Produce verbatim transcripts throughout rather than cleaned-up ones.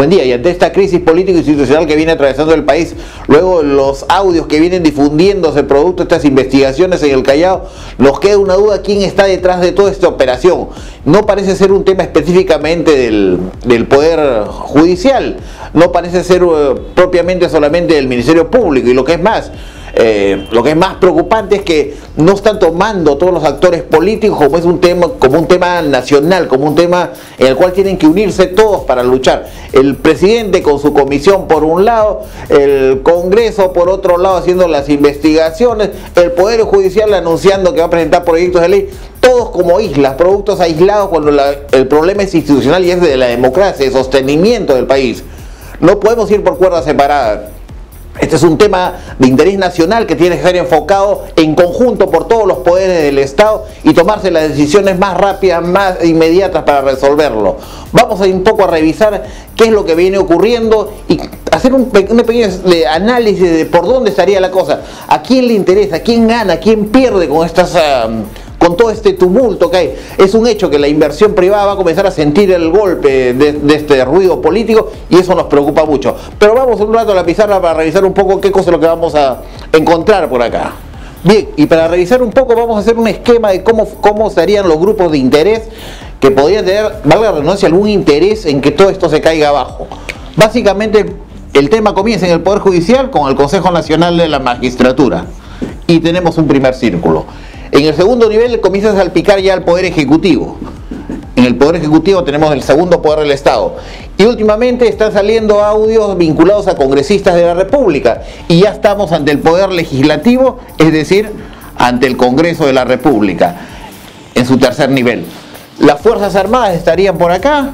Buen día. Y ante esta crisis político-institucional que viene atravesando el país, luego los audios que vienen difundiéndose producto de estas investigaciones en el Callao, nos queda una duda: ¿quién está detrás de toda esta operación? No parece ser un tema específicamente del, del Poder Judicial, no parece ser uh, propiamente solamente del Ministerio Público, y lo que es más, Eh, lo que es más preocupante es que no están tomando todos los actores políticos como es un tema, como un tema nacional, como un tema en el cual tienen que unirse todos para luchar. El presidente con su comisión por un lado, el Congreso por otro lado haciendo las investigaciones, el Poder Judicial anunciando que va a presentar proyectos de ley, todos como islas, productos aislados cuando la, el problema es institucional y es de la democracia, de sostenimiento del país. No podemos ir por cuerdas separadas. Este es un tema de interés nacional que tiene que ser enfocado en conjunto por todos los poderes del Estado y tomarse las decisiones más rápidas, más inmediatas para resolverlo. Vamos a ir un poco a revisar qué es lo que viene ocurriendo y hacer un, pe un pequeño análisis de por dónde estaría la cosa. ¿A quién le interesa? ¿A quién gana? ¿A quién pierde con estas... Uh, con todo este tumulto que hay? Es un hecho que la inversión privada va a comenzar a sentir el golpe de, de este ruido político y eso nos preocupa mucho. Pero vamos un rato a la pizarra para revisar un poco qué cosa es lo que vamos a encontrar por acá. Bien, y para revisar un poco vamos a hacer un esquema de cómo, cómo serían los grupos de interés que podrían tener, valga la redundancia, algún interés en que todo esto se caiga abajo. Básicamente el tema comienza en el Poder Judicial con el Consejo Nacional de la Magistratura y tenemos un primer círculo. En el segundo nivel comienza a salpicar ya el Poder Ejecutivo. En el Poder Ejecutivo tenemos el segundo poder del Estado. Y últimamente están saliendo audios vinculados a congresistas de la República. Y ya estamos ante el Poder Legislativo, es decir, ante el Congreso de la República, en su tercer nivel. Las Fuerzas Armadas estarían por acá,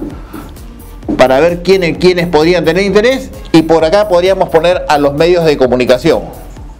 para ver quiénes, quiénes podrían tener interés, y por acá podríamos poner a los medios de comunicación.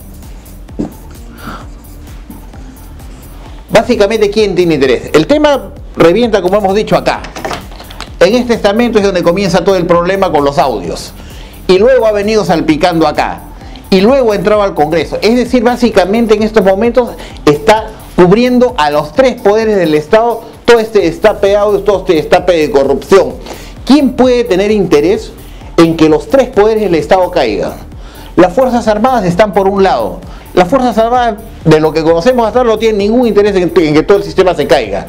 Básicamente, ¿quién tiene interés? El tema revienta, como hemos dicho acá. En este estamento es donde comienza todo el problema con los audios. Y luego ha venido salpicando acá. Y luego entraba al Congreso. Es decir, básicamente en estos momentos está cubriendo a los tres poderes del Estado todo este destape de audios, todo este destape de corrupción. ¿Quién puede tener interés en que los tres poderes del Estado caigan? Las Fuerzas Armadas están por un lado. Las Fuerzas Armadas, de lo que conocemos hasta ahora, no tienen ningún interés en que todo el sistema se caiga.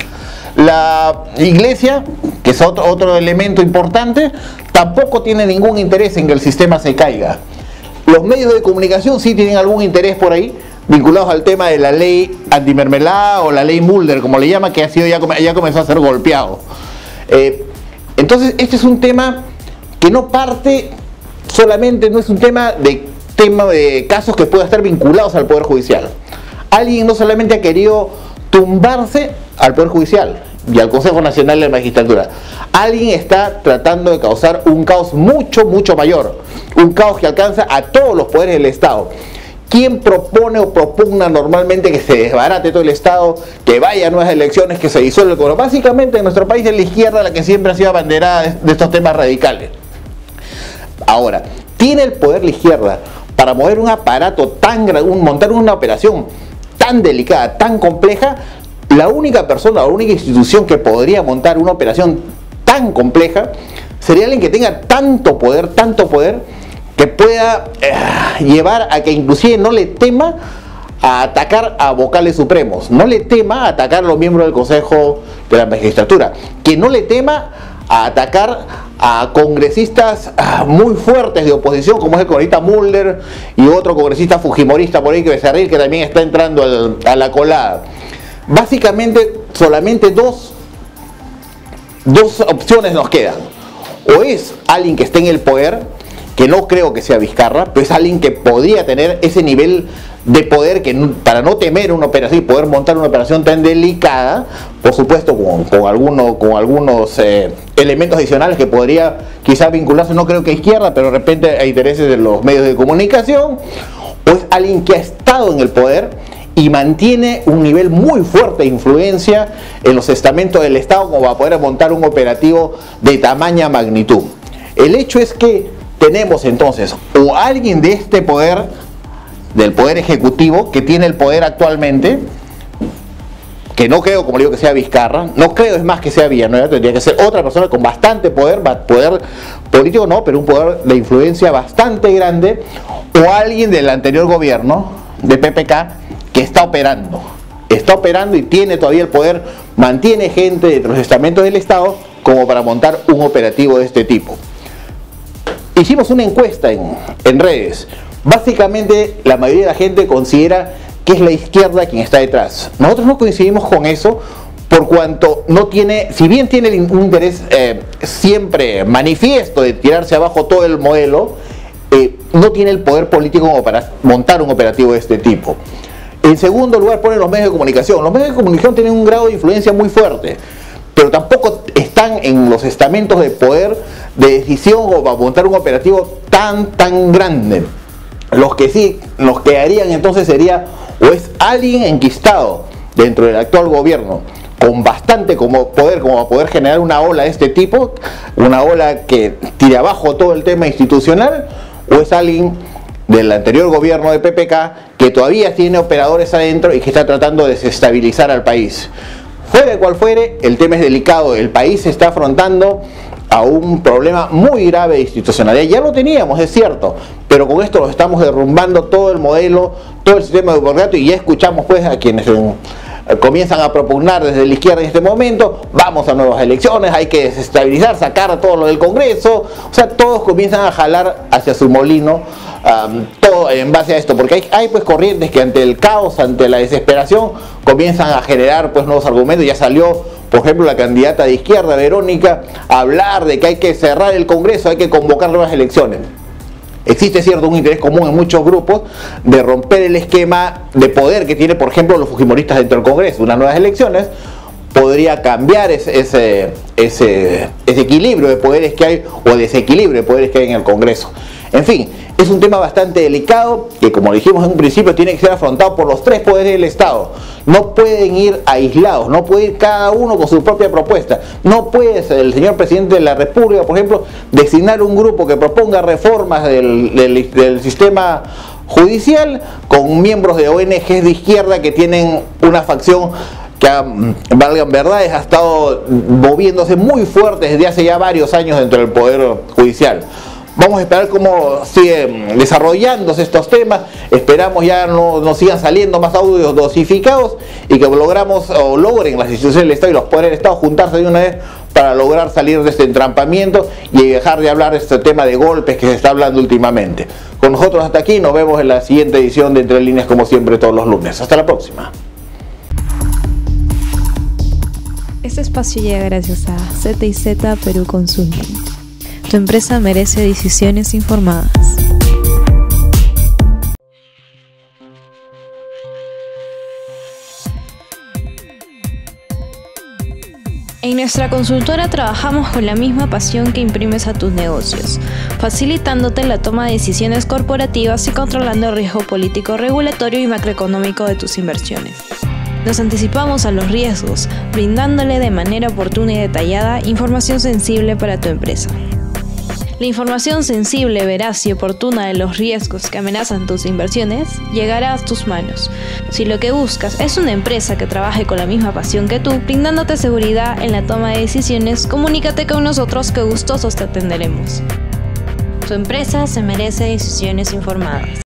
La Iglesia, que es otro, otro elemento importante, tampoco tiene ningún interés en que el sistema se caiga. Los medios de comunicación sí tienen algún interés por ahí, vinculados al tema de la ley antimermelada o la ley Mulder, como le llama, que ha sido ya, ya comenzó a ser golpeado. Eh, entonces, este es un tema que no parte solamente, no es un tema de... tema de casos que puedan estar vinculados al Poder Judicial. Alguien no solamente ha querido tumbarse al Poder Judicial y al Consejo Nacional de la Magistratura, alguien está tratando de causar un caos mucho, mucho mayor, un caos que alcanza a todos los poderes del Estado. ¿Quién propone o propugna normalmente que se desbarate todo el Estado, que vaya a nuevas elecciones, que se disuelva el Congreso? Básicamente en nuestro país es la izquierda la que siempre ha sido abanderada de estos temas radicales. Ahora, ¿tiene el poder la izquierda para mover un aparato tan grande, montar una operación tan delicada, tan compleja? La única persona, la única institución que podría montar una operación tan compleja sería alguien que tenga tanto poder, tanto poder, que pueda eh, llevar a que inclusive no le tema a atacar a vocales supremos, no le tema a atacar a los miembros del Consejo de la Magistratura, que no le tema a atacar a congresistas muy fuertes de oposición, como es el congresista Mulder y otro congresista fujimorista por ahí, que Becerril, que también está entrando al, a la colada. Básicamente solamente dos, dos opciones nos quedan. O es alguien que esté en el poder, que no creo que sea Vizcarra, pero es alguien que podría tener ese nivel de poder que para no temer una operación y poder montar una operación tan delicada, por supuesto con, con, alguno, con algunos eh, elementos adicionales que podría quizás vincularse, no creo que a izquierda, pero de repente a intereses de los medios de comunicación, o es alguien que ha estado en el poder y mantiene un nivel muy fuerte de influencia en los estamentos del Estado como para poder montar un operativo de tamaña magnitud. El hecho es que tenemos entonces o alguien de este poder, del poder ejecutivo, que tiene el poder actualmente, que no creo, como digo, que sea Vizcarra, no creo es más que sea Villanueva, tendría que ser otra persona con bastante poder, va a poder político no, pero un poder de influencia bastante grande, o alguien del anterior gobierno de P P K que está operando, está operando y tiene todavía el poder, mantiene gente de los estamentos del Estado como para montar un operativo de este tipo. Hicimos una encuesta en, en redes. Básicamente la mayoría de la gente considera que es la izquierda quien está detrás. Nosotros no coincidimos con eso, por cuanto no tiene, si bien tiene un interés eh, siempre manifiesto de tirarse abajo todo el modelo, eh, no tiene el poder político como para montar un operativo de este tipo. En segundo lugar ponen los medios de comunicación. Los medios de comunicación tienen un grado de influencia muy fuerte, pero tampoco están en los estamentos de poder de decisión o para montar un operativo tan, tan grande. Los que sí, los que harían entonces sería, o es alguien enquistado dentro del actual gobierno, con bastante como poder, como a poder generar una ola de este tipo, una ola que tire abajo todo el tema institucional, o es alguien del anterior gobierno de P P K que todavía tiene operadores adentro y que está tratando de desestabilizar al país. Fuera cual fuere, el tema es delicado, el país se está afrontando a un problema muy grave de institucionalidad. Ya lo teníamos, es cierto, pero con esto lo estamos derrumbando todo el modelo, todo el sistema de gobierno, y ya escuchamos pues a quienes en, comienzan a propugnar desde la izquierda en este momento, vamos a nuevas elecciones, hay que desestabilizar, sacar todo lo del Congreso, o sea, todos comienzan a jalar hacia su molino, um, todo en base a esto, porque hay, hay pues corrientes que ante el caos, ante la desesperación, comienzan a generar pues nuevos argumentos. Ya salió, por ejemplo, la candidata de izquierda, Verónica, a hablar de que hay que cerrar el Congreso, hay que convocar nuevas elecciones. Existe cierto un interés común en muchos grupos de romper el esquema de poder que tiene, por ejemplo, los fujimoristas dentro del Congreso. Unas nuevas elecciones podría cambiar ese, ese, ese, ese equilibrio de poderes que hay, o desequilibrio de poderes que hay en el Congreso. En fin, es un tema bastante delicado que, como dijimos en un principio, tiene que ser afrontado por los tres poderes del Estado. No pueden ir aislados, no puede ir cada uno con su propia propuesta. No puede el señor presidente de la República, por ejemplo, designar un grupo que proponga reformas del, del, del sistema judicial con miembros de O N Ges de izquierda que tienen una facción que, valgan verdades, ha estado moviéndose muy fuerte desde hace ya varios años dentro del Poder Judicial. Vamos a esperar cómo siguen desarrollándose estos temas. Esperamos ya no nos sigan saliendo más audios dosificados y que logramos o logren las instituciones del Estado y los poderes del Estado juntarse de una vez para lograr salir de este entrampamiento y dejar de hablar de este tema de golpes que se está hablando últimamente. Con nosotros hasta aquí, nos vemos en la siguiente edición de Entre Líneas, como siempre todos los lunes. Hasta la próxima. Este espacio llega gracias a Z y Z Perú Consulting. Tu empresa merece decisiones informadas. En nuestra consultora trabajamos con la misma pasión que imprimes a tus negocios, facilitándote la toma de decisiones corporativas y controlando el riesgo político, regulatorio y macroeconómico de tus inversiones. Nos anticipamos a los riesgos, brindándole de manera oportuna y detallada información sensible para tu empresa. La información sensible, veraz y oportuna de los riesgos que amenazan tus inversiones llegará a tus manos. Si lo que buscas es una empresa que trabaje con la misma pasión que tú, brindándote seguridad en la toma de decisiones, comunícate con nosotros que gustosos te atenderemos. Tu empresa se merece decisiones informadas.